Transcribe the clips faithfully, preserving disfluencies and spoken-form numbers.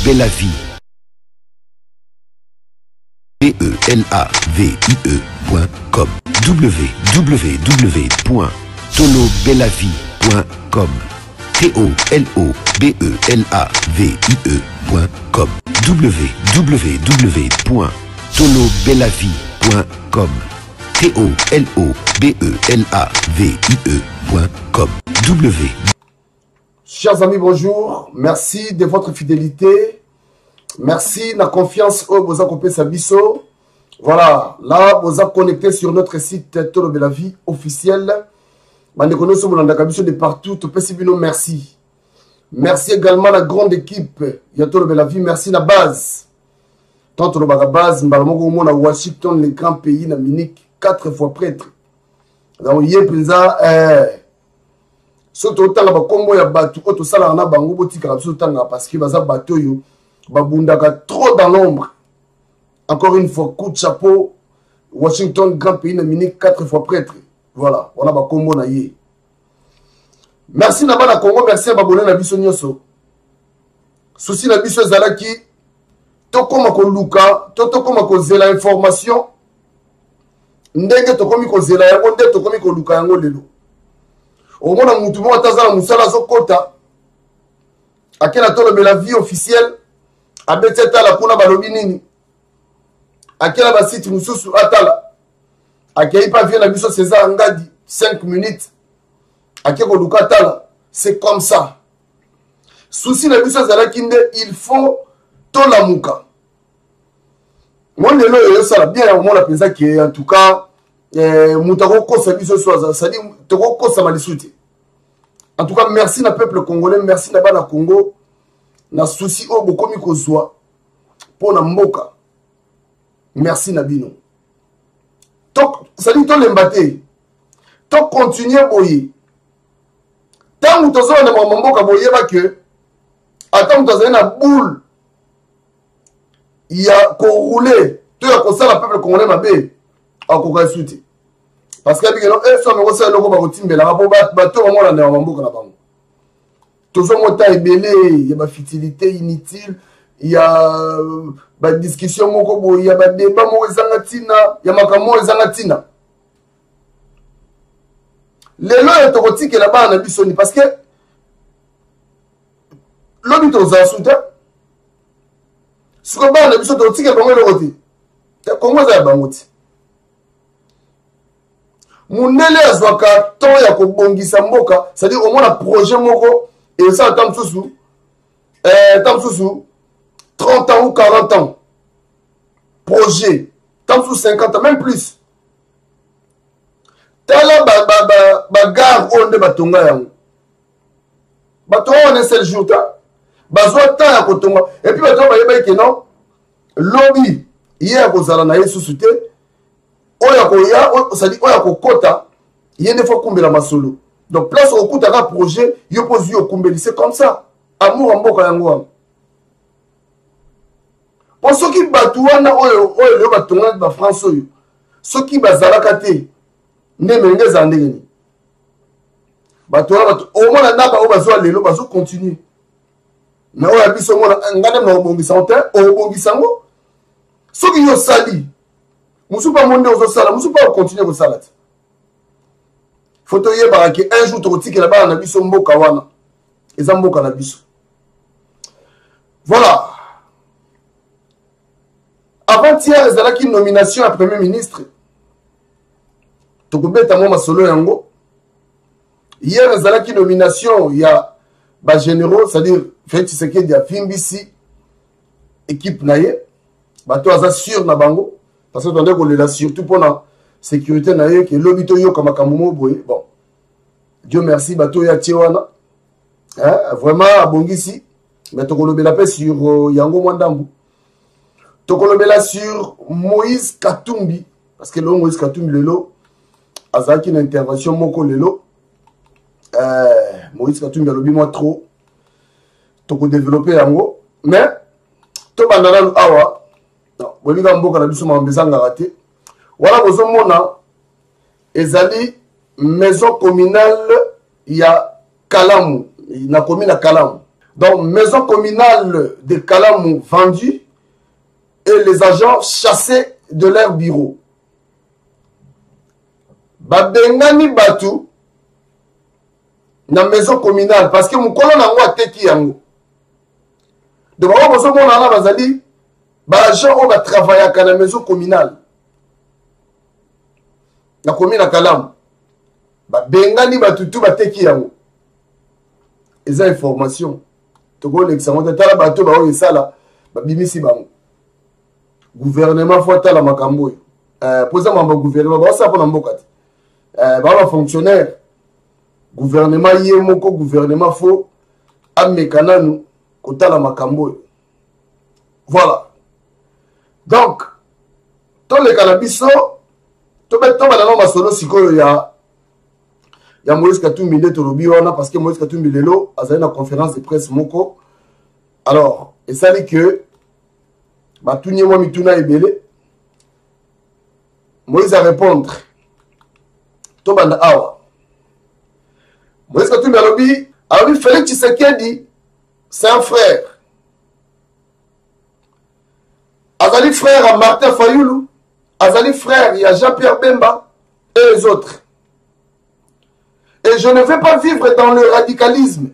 Belavie. B E L A V I E point com. w w w point tolo belavie point com. T O L O B E L A V I E point com. w w w point tolo belavie point com. T O L O B E L A V I E point com. W. Chers amis, bonjour. Merci de votre fidélité. Merci de la confiance au Boza Kopé Sabiso. Voilà, là, vous êtes connecté sur notre site Tolo Belavie officiel. De partout, merci. Merci également à la grande équipe Tolo Belavie. Merci à la base. Tant que la base, nous avons à Washington, le grand pays, na Munich, quatre fois prêtre. Donc, il y a déjà, surtout autant que Congo ya batu, auto sala na bango botika surtout parce que baza bato yo babundaka trop dans l'ombre. Encore une fois, coup de chapeau, Washington, grand pays, na Munich, quatre fois prêtre. Voilà, on a ba Congo na yé. Merci na bana Congo, merci à babone na biso nyoso. Souci na biso zalaki to koma ko luka, to to koma ko zela information. Ndenge to komi ko zela yango nde to komi ko luka yango lelo. Au moins, on a un musala zokota. A quel Tolo Belavie officiel. A beteta la kuna balobinini. A quel basit mususu atala. A quel pas vient la biso César Ngadi. cinq minutes. A quel koluka atala. C'est comme ça. Souci la biso Zalakinde, il faut tola muka. Moi, le lo yo sala bien au moins la pesa qui en tout cas. Moutaro kosa biso soaza, c'est-à-dire toko kosa malisuti. En tout cas, merci na peuple congolais, merci na bana Congo, na souci o bokomi kozwa pour na mboka. Merci na bino. Tok, c'est-à-dire to lembate. Tok continuer boye. Tant ou tozo na mboka boye ba que attends tozo na boule. Il y a ko rouler, to ya ko sala peuple congolais mabe. Akoka suti parce que bigeno e so me ko sala loko ba kotimbela ba bato ba mona na mboka na bango tozo mota ebele ya ba futilité inutile ya ba discussion moko bo ya ba débat mo ezanga tina ya makamo ezanga tina lelo ya tokotike la bana bisoni parce que lobi toza suta siko bana biso tokotike bango lokoti ta kongo za bangoti Mounele azwaka ton ya kobongisa mboka, c'est-à-dire au moins un projet moko et ça attend sous euh tant sous trente ans ou quarante ans. Projet tant sous cinquante ans même plus. Tala ba ba ba bagar on de batonga yango. Batonga on est seul jour ta. Bazwa temps ya kotonga et puis batonga ba yeba ke non. Lobby hier kozala na yesu sute. Oya ko ya ça dit oya ko kota yene faut kumbela masolo donc place au kuta ka projet yo pose yo kumbeli c'est comme ça amour mboka yango pour ceux qui batuana oyo oyo le batonga ba France oyo ceux qui bazalaka te ne mengeza ndengeni batuana batu au moins na ba o bazwa lelo bazo continuer mais oya biso mona ngane na obongisa onte obongisa ngo ceux qui yo sali Moussou pas monde aux salles, Moussou pas continuer aux salades. Faut te y avoir un jour tu que là-bas on a vu son beau kawana. Et ça mboka na biso. Voilà. Avant-hier, il y a une nomination à Premier ministre. Tu peux mettre moi solo yango. Hier, il y a une nomination, il y a des généraux, c'est-à-dire Félix Tshisekedi a Fimbisi, équipe naye. Bato aza sûr na bango. Parce que on est surtout pour la sécurité naye que l'obito yo comme kamumo boye. Bon. Dieu merci bato ya tiwana. Hein, vraiment abongisi. Mais to kolobela pe sur uh, Yango Mwandambu. To kolobela sur Moïse Katumbi parce que le Moïse Katumbi lelo azaki une intervention moko lelo. Euh Moïse Katumbi a lobi moi trop. To ko développer yango mais to bandana awa Boli mboka na biso mambezanga raté. Voilà bozo mona ezali maison communale ya Kalamu, na commune ya Kalamu. Donc, maison communale de Kalamou vendue et les agents chassés de leur bureau. Babengani Batu na maison communale parce que mon colon n'a pas teki yango. Donc, on va voir mon bazali, bah agent on va travailler à la maison communale. La commune à Kalamou. Babengani Batu tout va teki yango. Et ça information. Togo l'examen de tala bateau ba oyo sala ba bimisi bango. Gouvernement faut tala makambo. Euh posa mamba gouvernement ba ça pour mboka ti. Euh ba fonctionnaire. Gouvernement yé moko gouvernement faut amekana nu ko tala makambo. Voilà. Donc to le cannabis to beto ba na masolo sikoyo ya il y a Moïse Katumbi de Torobi parce que Moïse Katumbi lelo a une conférence de presse moko. Alors, et ça dit que bah tout n'y moi mituna ebele. Moïse a répondre. Tobanda awa. Moïse Katumbi a lobi, a lobi Félix Tshisekedi, c'est un frère. Azali frère à Martin Fayoulou, Azali frère, il y a Jean-Pierre Bemba et les autres. Et je ne vais pas vivre dans le radicalisme.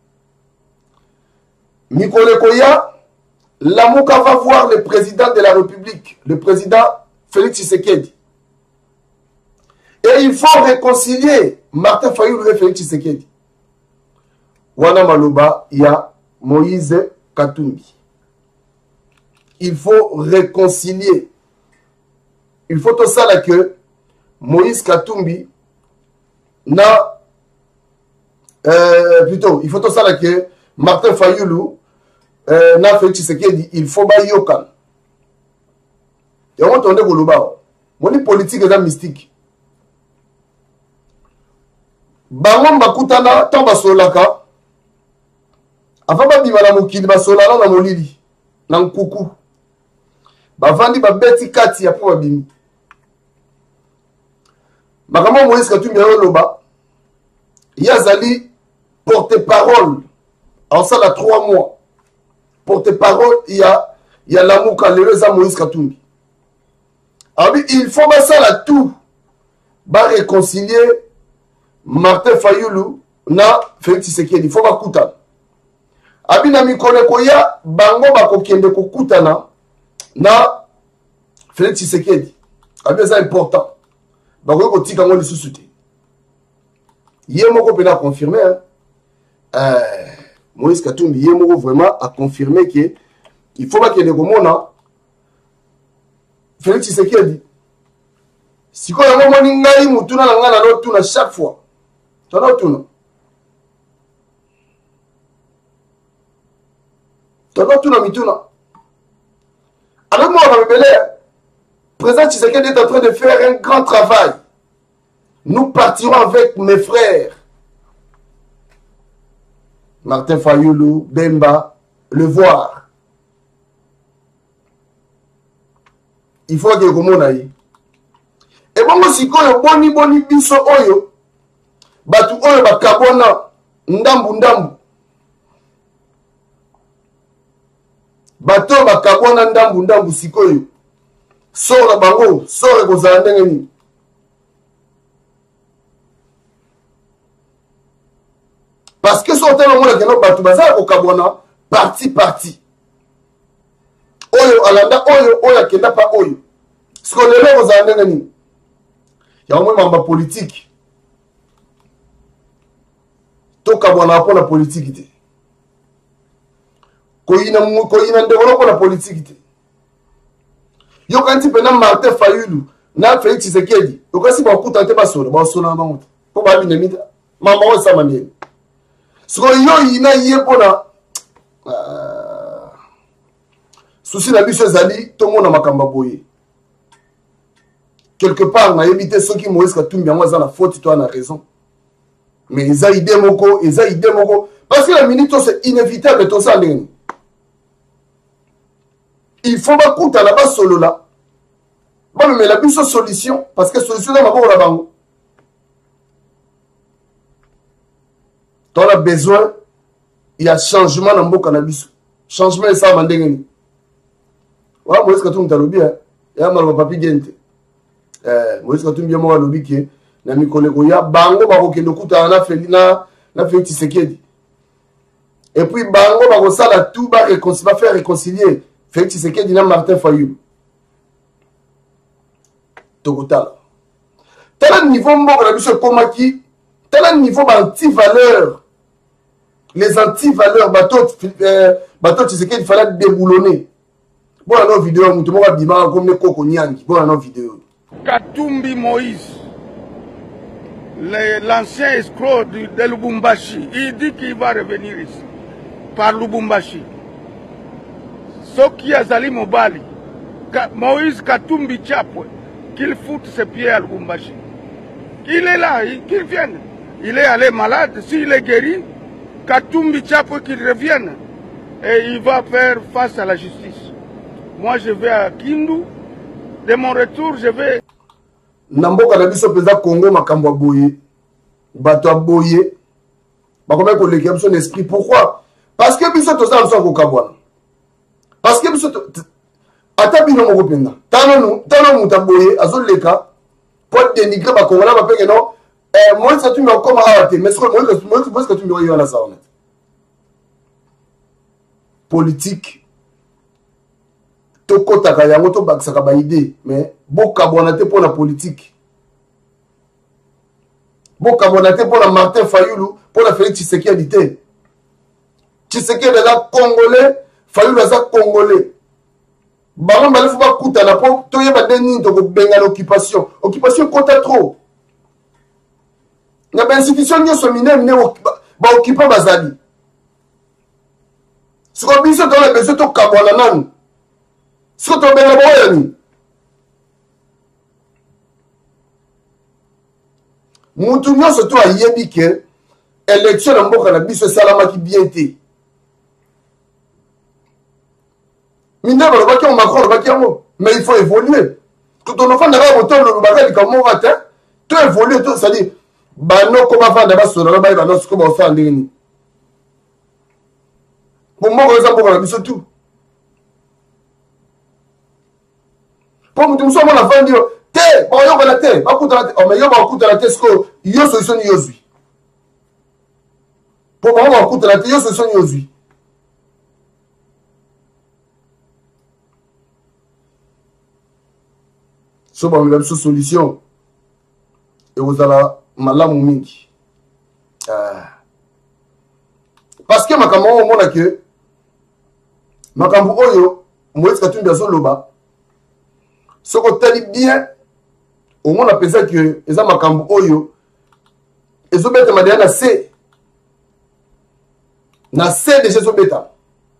Mikole Koya, Lamouka va voir le président de la République, le président Félix Tshisekedi. Et il faut réconcilier Martin Fayoulou et Félix Tshisekedi. Wana Maloba, il y a Moïse Katumbi. Il faut réconcilier. Il faut tout ça là que Moïse Katumbi na euh, plutôt il faut tout ça là que Martin Fayoulou euh, na Félix Tshisekedi il faut ba yokan et on entendait koloba moni politique et mystique bango bakutana to basolaka afa ba bima na mokili basolala na molili na nkuku bavandi babeti kati ya po babimi makambo Moïse Katumbi yoloba Yazali porte-parole en ça là trois mois porte-parole il y a il y a l'amour caléreux à Moïse Katumbi. Alors il faut mettre ça là tout va réconcilier Martin Fayoulou na Félix Tshisekedi il faut pas kutana abina mikole koya bango bakokende kokutana na Félix Tshisekedi abi ça important bako ko tika ngo lisusu te Yemoko peut la confirmer. Hein? Euh, Moïse Katumbi Yemoko vraiment a confirmé que il faut pas qu'il y ait des communs. Félix Tshisekedi. Si quoi la moment n'ingai mutuna n'angana l'autre chaque fois. T'en as tout non. T'en as tout non mituna. Alors moi on va me belé. Président Tshisekedi est en train de faire un grand travail. Nous partirons avec mes frères. Martin Fayoulou, Bemba, le voir. Il faut que vous m'ayez. Et bon, si vous avez boni boni biso oyo, batu oyo bakabona ndambu ndambu. Bato bakabona ndambu ndambu sikoyo. Sora bango, sora kozala ndenge nini. Parce que sur le terrain, on a baza au Kabona, parti parti. Oyo alanda oyo oyo kenda pa oyo. Ce qu'on est là aux années, il y a au moins ma politique. To Kabona pour la politique. Koyina mu koyina ndevolo pour la politique. Yo kanti pena Martin Fayoulou na Félix Tshisekedi. Yo kasi ba kutante ba solo, ba solo na bango. Ko ba binemita. Mama wa sama ndiye. Ce qu'on y a, il y a souci la biche Zali, tout le monde a makamba boye. Quelque part, on a évité ceux qui Moïse Katumbi, moi, ça la faute, toi, on a raison. Mais ils ont idée moko, ils ont idée moko. Parce que la minute, c'est inévitable de tout ça. Il faut pas coûter à la base solo là. Bon, mais la biche solution, parce que solution, là, on va la bango. On a besoin il y a changement dans le cannabis. Changement, ça m'a dit. Ouais, moi, c'est que tu me dis, il y a mal au papier gente. Moi, c'est que tu me dis, moi, le biquet, na mi koleko ya bango ba ko kendo kuta na fait na na fait Tshisekedi. Et puis bango ba ko sala tout ba réconcilier, faire réconcilier Félix Tshisekedi na Martin Fayulu. Total. Tel niveau moko na biso komaki, tel niveau ba anti-valeur. Les anti-valeurs bateau euh, bateau Tshisekedi fallait déboulonner. Bon la vidéo mutu moko bima comme koko nyangi. Bon la vidéo. Katumbi Moïse, l'ancien escroc de, de Lubumbashi, il dit qu'il va revenir ici, par Lubumbashi. Ce qui a Zali Mobali, Moïse Katumbi Tchapwe, qu'il foute ses pieds à Lubumbashi. Il est là, qu'il vienne. Il est allé malade, s'il est guéri, Katumbi Tchapwe qu'il revienne. Et il va faire face à la justice. Moi je vais à Kindu. De mon retour, je vais... Namboka na biso peza Congo makambo boye. Bato boye. Ba comment ko l'équipe son esprit pourquoi? Parce que biso to ça so ko kabwana. Parce que biso ata bino mo kopenda. Tano nu, tano muta boye azo leka pour dénigrer ba Congo ba peke non. Eh moi ça tu me comme arrêter mais ce que moi moi ce que tu me dis là ça honnête. Politique toko taka yango to bakisaka ba idée mais boka bonate pour la politique boka bonate pour la Martin Fayulu pour la Félix Tshisekedi te Tshisekedi est congolais Fayulu est congolais bango bali fu bakuta na po to yeba deni to benga l'occupation occupation kota trop na ba institution nyoso mine mine ba occuper bazali siko biso to la besoin to kabona nanu. Si tu as un Moutounion surtout à Yébike, élection en Boka na biso salama qui bien été. Minda le baki on Macron le baki on mais il faut évoluer. Quand on enfant d'abord autant le bagage comme on va faire, tu évoluer tout ça dit bah non comment faire d'abord sur le bagage non ce qu'on va faire ndini. Pour moi par exemple on a biso tout. Pour nous sommes la fin de te, bon yo la te, ba kuta la te, oh mais yo ba kuta la te sko yo solution yo zui. Pour moi ba kuta la te yo solution yo zui. So ba ngam solution. Et vous allez malamu mingi. Ah. Parce que makambo o mona que makambo oyo Moïse Katumbi azoloba. Ce qu'on t'a dit bien, au moins on a pensé que les gens makambo oyo, ils ont bêté madame na C, na C de Jésus bêta.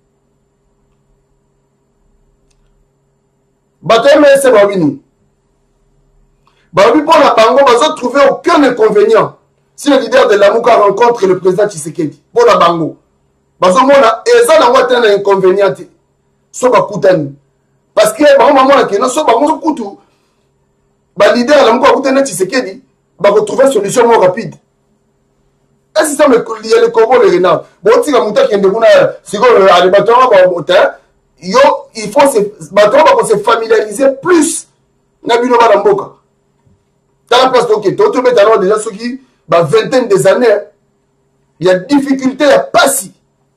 Bataille mais c'est babini. Babi pour la bango, ils ont trouvé aucun inconvénient. Si le leader de l'Amouka rencontre le président Tshisekedi, pour la bango, parce que moi ils ont un inconvénient, so bakutani. Parce que bah maman là qui non so bah on kutu bah leader là encore kutu na Tshisekedi bah retrouver solution moins rapide. Est-ce que ça me il y a le Congo le renard bon si la muta qui est de kuna c'est quoi le bateau bah moteur yo il faut se bateau bah se familiariser plus na bino ba mboka dans la place donc toi tu mets alors déjà ceux qui bah vingtaine des années il y a difficulté il y a pas si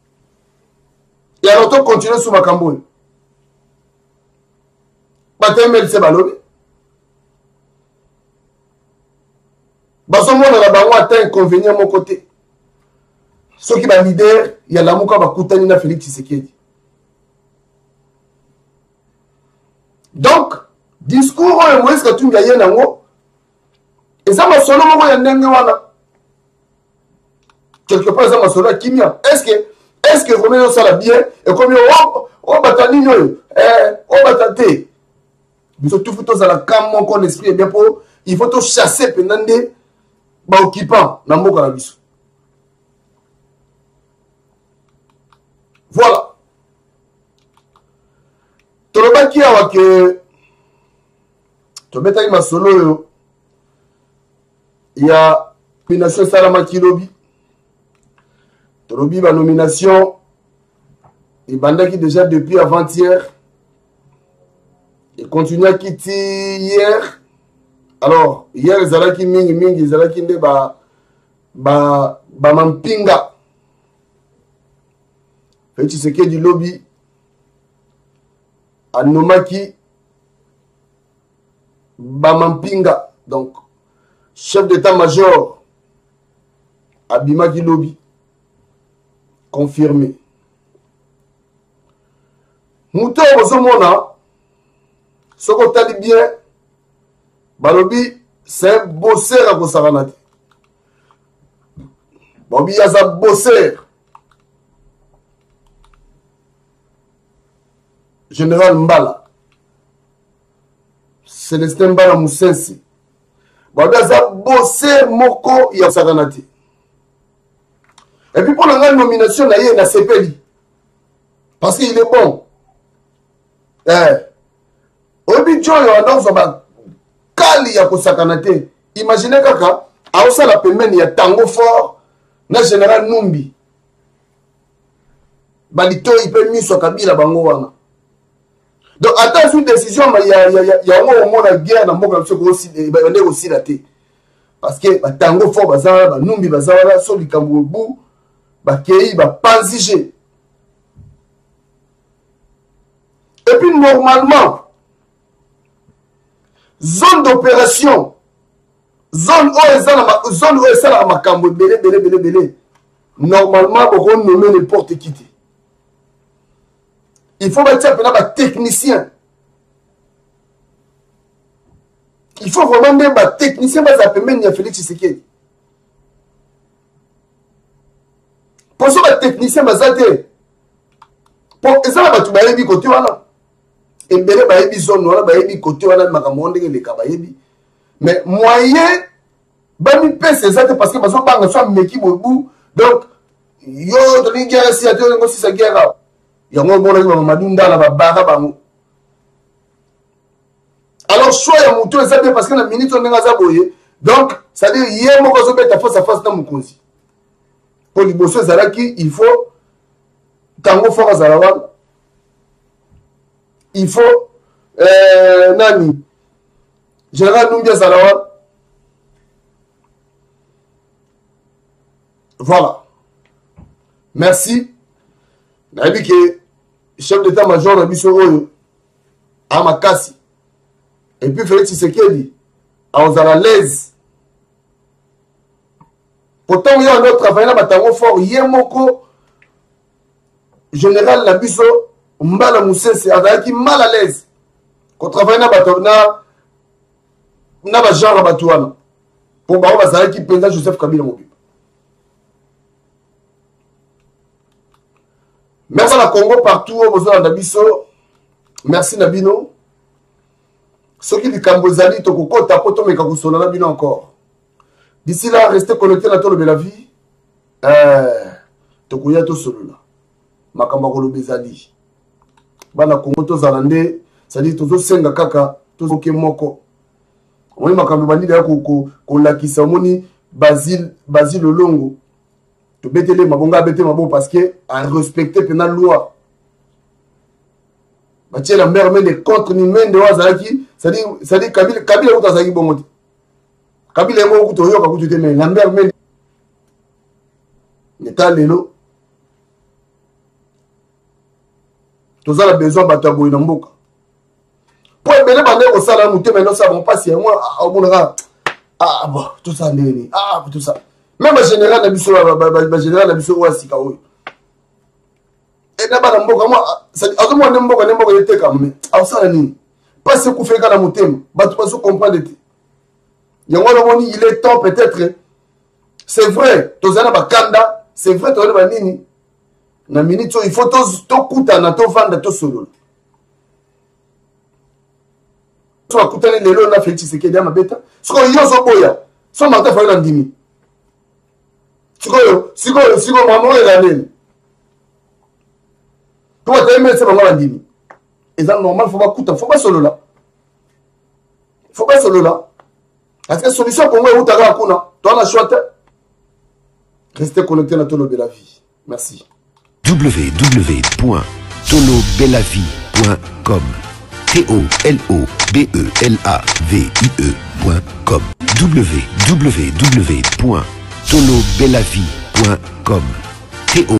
et alors on continue sur ma Cameroun. Batemel se balobi. Baso mona la bango atteint inconvénient mon côté. Ce qui va leader, il y a l'amour va koutani na Félix Tshisekedi. Donc, discours et Moïse Katumbi ya nango. Et ça m'a solo moko ya ndenge wana. Quelque part ça m'a solo kimia. Est-ce que est-ce que vraiment ça la bien et comme oh oh batani no eh oh batate. Tout faut tous à la cam mon con esprit bien pour il faut tout chasser pendant des ba occupants na mboka na biso. Voilà. Tolobaki awa ke to betaki masolo yo ya pination salama kilobi Tolobi, la nomination, il bandaki déjà depuis avant-hier. Il continue à quitter hier. Alors, hier, ils allaient qui mingi mingi, ils allaient qui ne ba ba ba mampinga. Fait tu sais que du lobby. Anomaki ba mampinga. Donc, chef d'état-major Abimaki lobby. Confirmé. Mouton Bozomona. Ce qu'on t'a dit bien, Balobi, c'est un bosseur à Kosaranati. Balobi, il y a un bosseur. Général Mbala. Célestin Mbala Moussensi. Balobi, il y a un bosseur Moko, il y a Saranati. Et puis pour la nomination, il y a un C P L. Parce qu'il est bon. Eh. Obi Joy on a kali ya kosakanate. Imaginez kaka aosa la pemene ya tango fort na général Numbi. Balito ipe miso kabila bango wana. Donc attends une décision il y a il y a il y a au moins la guerre dans mboka biso ko aussi bande aussi raté. Parce que ba tango fort bazala ba Numbi bazala so likambo bu ba kei ba panzige. Et puis normalement zone d'opération, zone où est zone où est la makambo belé belé belé belé. Normalement, on peut nommer n'importe qui. Il faut mettre un technicien. Il faut vraiment mettre un technicien qui s'appelle Menia Félix Tshisekedi. Pour ce technicien, il pour ça, il va être côté voilà. Et bien, il y a zone où il y a côté où il y a mais moyen, il y a ces actes parce que parce que soit meki bobu donc yo to ni guerre si ato ngo si sa guerre ya ngo bona ngo madunda la babara bango. Alors soit ya muto ça parce que la minute on nga za boye donc ça dire hier moko zo beta face à face na mukonzi pour liboso zaraki il faut tango fora zarawa. Il faut euh, Nani Général Numbia Zalawa. Voilà. Merci. Nabi que chef d'état-major Nabi Soro Amakasi. Et puis Félix Tshisekedi à Ozala l'aise. Pourtant il y a un autre travail là batango fort Yemoko Général Nabiso Mbala Moussensi azalaki mal à l'aise qu'on travaille na bato na na ba genre batouana pour ba bazalaki penza Joseph Kabila Mobimba. Merci à la Congo partout au besoin d'Abisso. Merci Nabino. Ceux qui dit Kambozali to kokota poto meka kusola Nabino encore. D'ici là restez connectés à Tolo de la vie. Euh to kuya to solo là. Makamba ko lobezali. Bana Congo to zalande, c'est-à-dire tozo senga kaka, tozo ke moko. On makambo bandi da ko ko lakisa moni Basile Basile Longo. To betele mabonga bete mabo parce que à respecter pena loi. Batie la mère mais des contre ni mende wazaki, c'est-à-dire c'est-à-dire Kabila Kabila utazaki bongo. Kabila ngo kutoyoka kutute mais la mère mais l'état lelo tous a besoin de battre boy namboka pour ebele bande ko sala muté mais non ça bon passer moi abonera ah bon tout ça ndeni ah tout ça même le général na biso ba général na biso wasika oyo et na bana mboka moi ça azo mo ndemboka ndemboka yete kam au sala nini passer ku feka na muté batu pas comprendre te yango lo moni il est temps peut-être c'est vrai tozana ba kanda c'est vrai tozana ba nini na minute il faut to kuta na to vanda to solo to akuta ni lelo na Félix Tshisekedi ya mabeta siko yozo boya so mata fa ndimi siko siko siko mamo ela nene to ta eme se bango ndimi et ça normal faut pas kuta faut pas solo là faut pas solo là parce que solution pour moi utaka kuna to na choix restez connecté na Tolo de la vie. Merci. w w w point tolo belavie point com T O L O B E L A V I E point com w w w point tolo belavie point com T O